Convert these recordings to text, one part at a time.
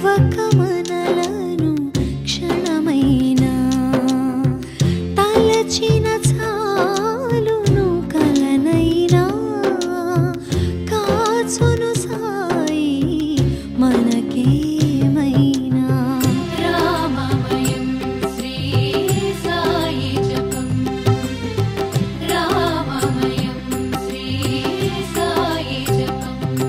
కమనలను క్షణమైనా తలచిన చాలును కలనైనా కాచును సాయి మనకేమైనా రామమయం శ్రీ సాయి జపం రామమయం శ్రీ సాయి జపం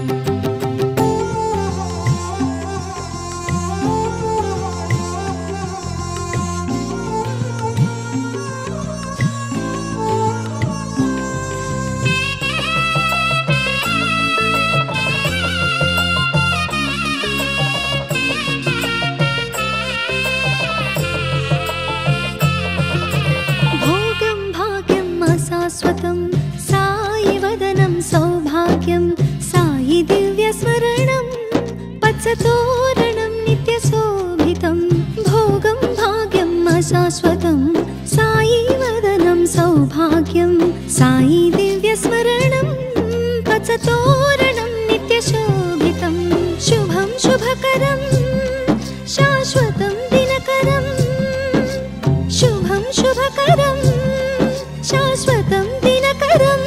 భోగం భాగ్యం అశాశ్వతం సాయి వదనం సౌభాగ్యం సాయి దివ్య స్మరణం పచ్చతోరణం నిత్య శోభితం భోగం భాగ్యం అశాశ్వతం సాయి వదనం సౌభాగ్యం సాయి దివ్య స్మరణం పచ్చతోరణం నిత్య శోభితం శుభం శుభకరం శాశ్వతం దినకరం శుభం శుభకరం శాశ్వతం దినకరం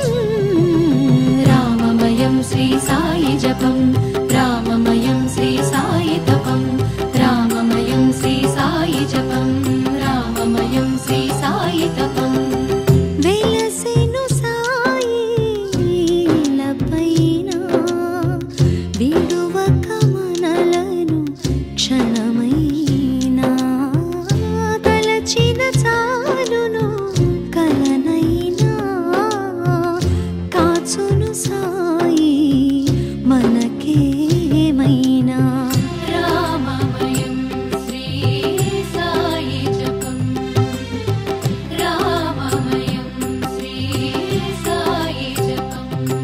రామమయం శ్రీ సాయి జపం రామమయం శ్రీ సాయి తపం రామమయం శ్రీ సాయి జపం రామమయం శ్రీ సాయి తపం వెలసెను సాయి లపైన విడువక మనలను క్షణమైనా తలచిన చాలును కలనైనా కాచును సాయి మనకేమైనా రామమయం శ్రీ సాయి జపం రామమయం శ్రీ సాయి జపం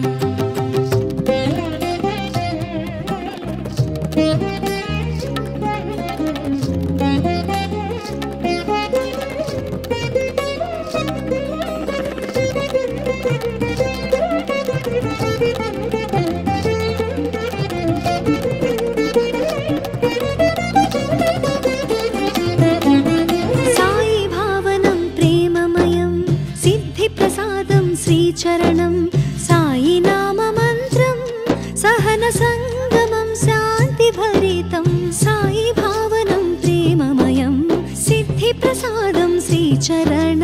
సాయి భావనం ప్రేమమయం సిద్ధి ప్రసాదం శ్రీచరణం సాయి నామ మంత్రం సహన సంగమం శాంతి భరితం సాయి భావనం ప్రేమమయం సిద్ధి ప్రసాదం శ్రీచరణం